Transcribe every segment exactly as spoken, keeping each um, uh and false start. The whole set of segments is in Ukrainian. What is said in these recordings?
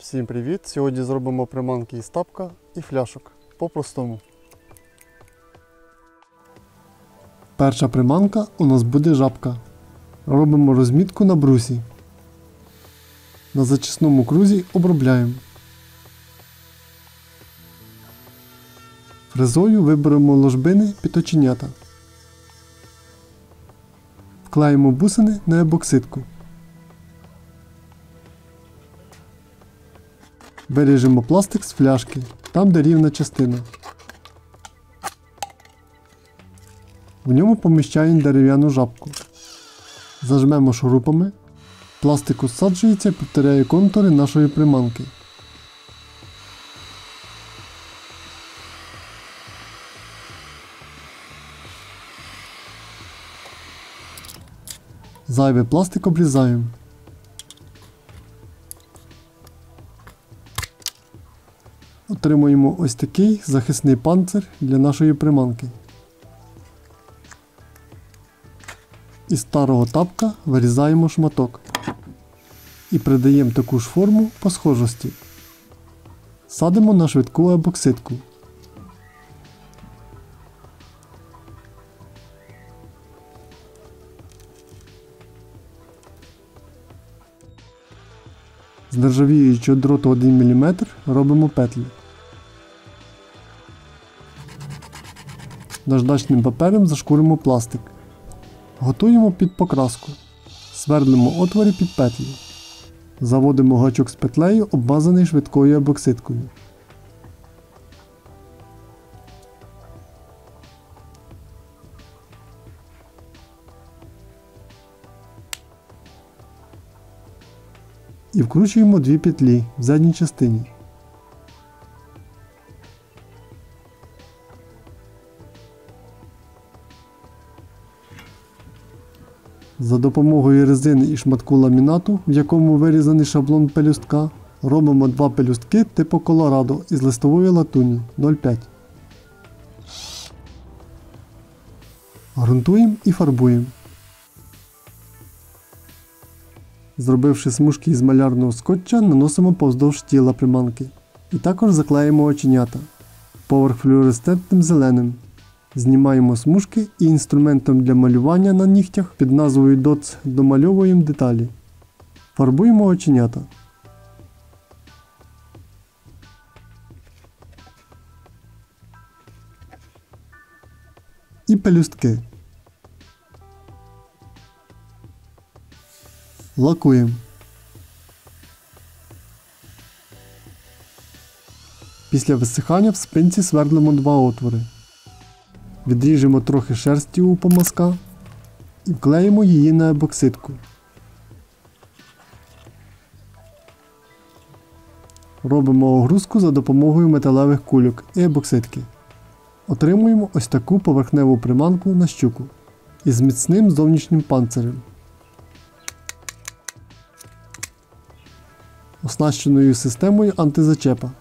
Всім привіт! Сьогодні зробимо приманки із тапка і фляшок. По-простому. Перша приманка у нас буде жабка. Робимо розмітку на брусі. На зачисному крузі обробляємо. Фрезою виберемо ложбини під оченята. Вклеїмо бусини на ебоксидку. Виріжемо пластик з фляшки, там де рівна частина. В ньому поміщаємо дерев'яну жабку. Зажмемо шурупами. Пластик усаджується і повторяє контури нашої приманки. Зайвий пластик обрізаємо. Отримуємо ось такий захисний панцир для нашої приманки. Із старого тапка вирізаємо шматок і придаємо таку ж форму по схожості. Садимо на швидку ебоксидку. З нержавіючого дроту один міліметр робимо петлі. Наждачним папером зашкуримо пластик. Готуємо під покраску. Свердлимо отвори під петлі. Заводимо гачок з петлею, обмазаний швидкою ебоксидкою. І вкручуємо дві петлі в задній частині. За допомогою резини і шматку ламінату, в якому вирізаний шаблон пелюстка, робимо два пелюстки типу Колорадо із листової латуні нуль п'ять. Грунтуємо і фарбуємо. Зробивши смужки із малярного скотча, наносимо повздовж тіла приманки. І також заклеїмо оченята. Поверх флюоресцентним зеленим. Знімаємо смужки і інструментом для малювання на нігтях під назвою дотс домальовуємо деталі. Фарбуємо оченята. І пелюстки. Лакуємо. Після висихання в спинці свердлимо два отвори. Відріжемо трохи шерсті у помазка і вклеїмо її на ебоксидку. Робимо огрузку за допомогою металевих кульок і ебоксидки. Отримуємо ось таку поверхневу приманку на щуку із міцним зовнішнім панцирем, оснащеною системою антизачепа.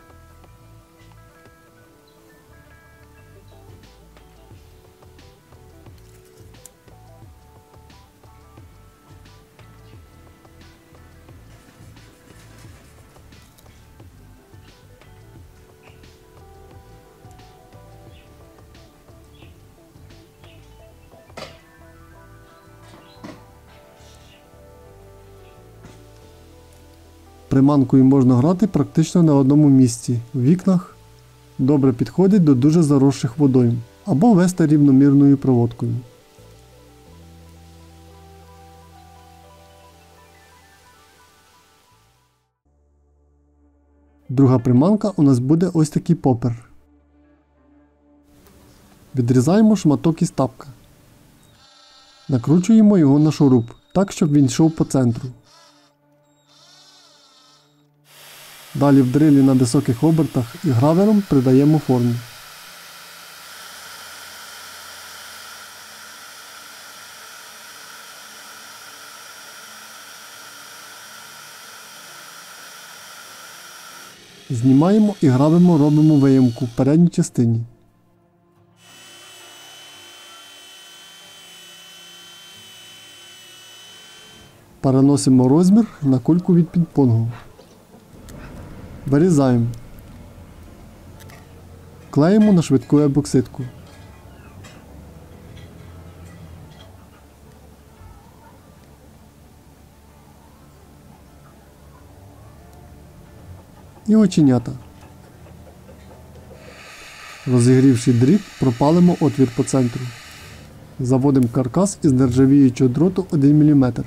Приманкою можна грати практично на одному місці, в вікнах, добре підходить до дуже заросших водойм, або вести рівномірною проводкою. Друга приманка у нас буде ось такий попер. Відрізаємо шматок із тапка. Накручуємо його на шуруп, так щоб він йшов по центру. Далі в дрилі на високих обертах і гравером придаємо форму. Знімаємо і гравимо робимо виємку в передній частині. Переносимо розмір на кульку від пінг-понгу. Вирізаємо. Клеїмо на швидку ебоксидку. І оченята. Розігрівши дріт, пропалимо отвір по центру. Заводимо каркас із нержавіючого дроту один міліметр.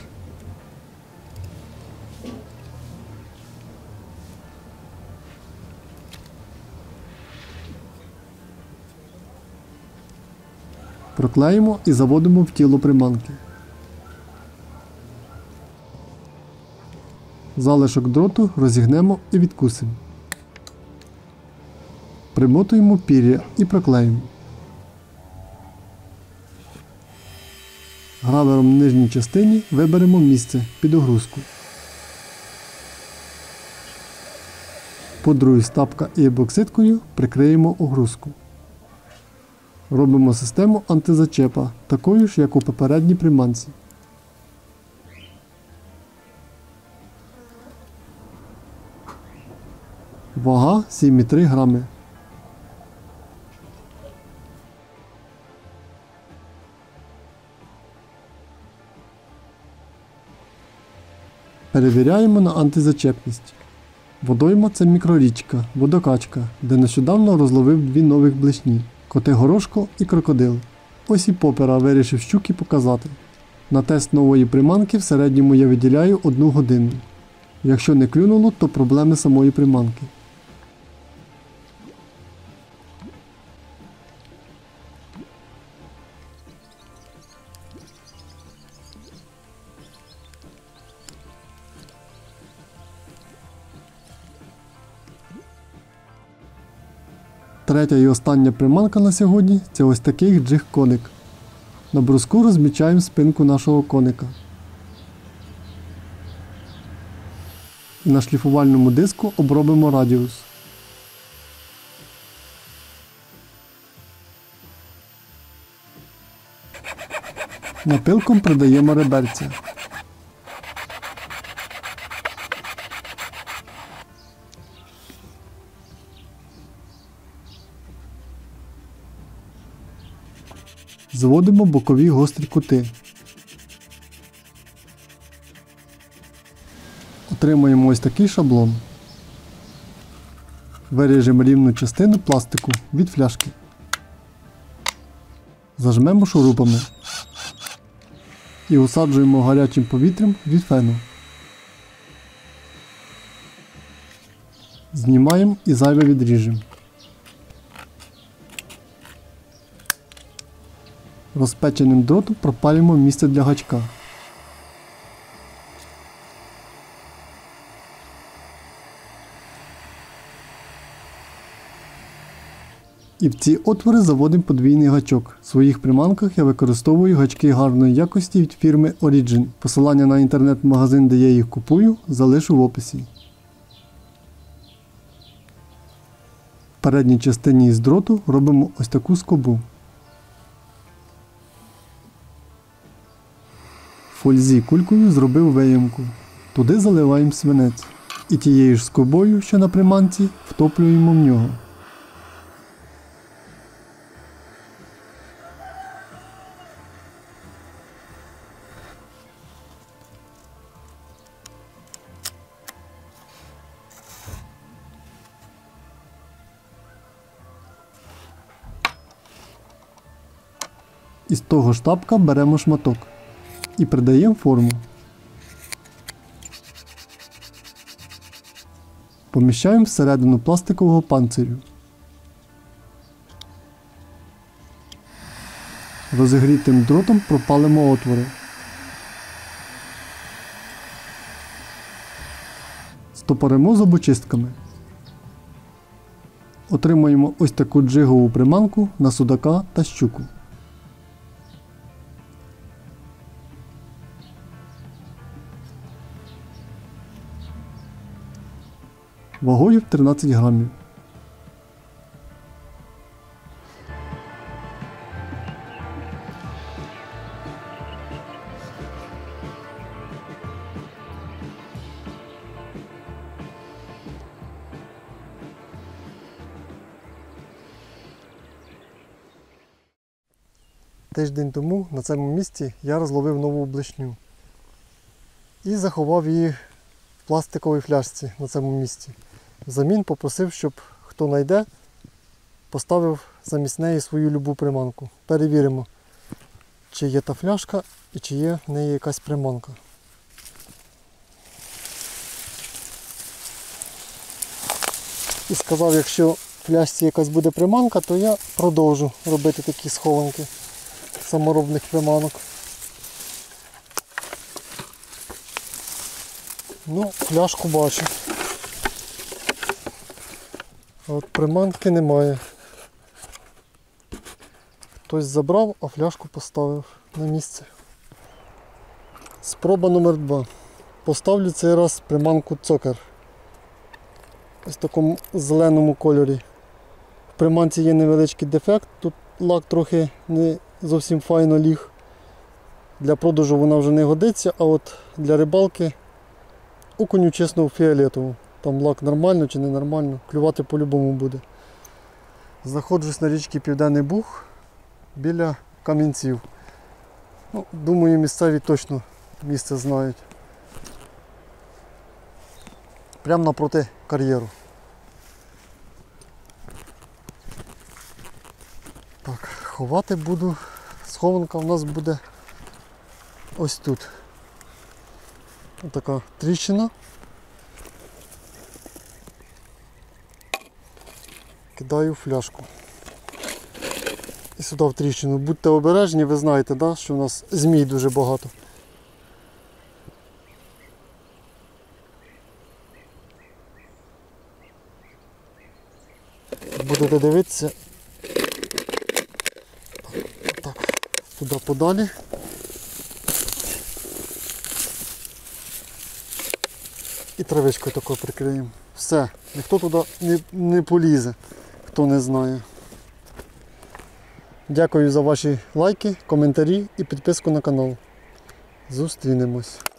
Проклеїмо і заводимо в тіло приманки. Залишок дроту розігнемо і відкусимо. Примотуємо пір'я і проклеїмо. Гравером в нижній частині виберемо місце під огрузку. Пудрою з тапка і ебоксидкою прикриємо огрузку. Робимо систему антизачепа, такою ж, як у попередній приманці. Вага сім і три грами. Перевіряємо на антизачепність. Водойма – це мікрорічка, водокачка, де нещодавно розловив дві нових блешні – Котигорошко і крокодил. Ось і попера вирішив щуки показати. На тест нової приманки в середньому я виділяю одну годину. Якщо не клюнуло, то проблеми самої приманки. Третя і остання приманка на сьогодні – це ось такий джиг-коник. На бруску розмічаємо спинку нашого коника. І на шліфувальному диску обробимо радіус. Напилком придаємо реберця. Зводимо бокові гострі кути. Отримуємо ось такий шаблон. Виріжемо рівну частину пластику від фляшки. Зажмемо шурупами. І усаджуємо гарячим повітрям від фену. Знімаємо і зайве відріжемо. Розпеченим дротом пропалюємо місце для гачка. І в ці отвори заводимо подвійний гачок. В своїх приманках я використовую гачки гарної якості від фірми Origin. Посилання на інтернет-магазин, де я їх купую, залишу в описі. В передній частині із дроту робимо ось таку скобу. В фользі кулькою зробив виємку. Туди заливаємо свинець. І тією ж скобою, що на приманці, втоплюємо в нього. Із того ж тапка беремо шматок і придаємо форму. Поміщаємо всередину пластикового панцирю. Розігрітим дротом пропалимо отвори. Стопоримо зубочистками. Отримуємо ось таку джигову приманку на судака та щуку. Вагою в тринадцять грамів. тиждень тому на цьому місці я розловив нову блешню. І заховав її в пластиковій фляжці на цьому місці. Взамін попросив, щоб хто знайде, поставив замість неї свою любу приманку. Перевіримо, чи є та фляжка і чи є в неї якась приманка. І сказав, якщо в фляжці якась буде приманка, то я продовжу робити такі схованки саморобних приманок. Ну, фляжку бачу. А от приманки немає. Хтось забрав, а фляжку поставив на місце. Спроба номер два. Поставлю цей раз приманку цокер. Ось в такому зеленому кольорі. В приманці є невеличкий дефект, тут лак трохи не зовсім файно ліг. Для продажу вона вже не годиться, а от для рибалки окуню чесно фіолетову. Там лак нормально чи не нормально, клювати по-любому буде. Знаходжусь на річці Південний Буг біля камінців. Ну, думаю, місцеві точно місце знають. Прямо напроти кар'єру. Так, ховати буду. Схованка у нас буде ось тут. Ось така тріщина. Кидаю фляжку. І сюди в тріщину. Будьте обережні, ви знаєте, да, що у нас змій дуже багато. Будете дивитися. Так, туди подалі. І травичкою такою прикриємо. Все, ніхто туди не, не полізе, хто не знає. Дякую за ваші лайки, коментарі і підписку на канал. Зустрінемось.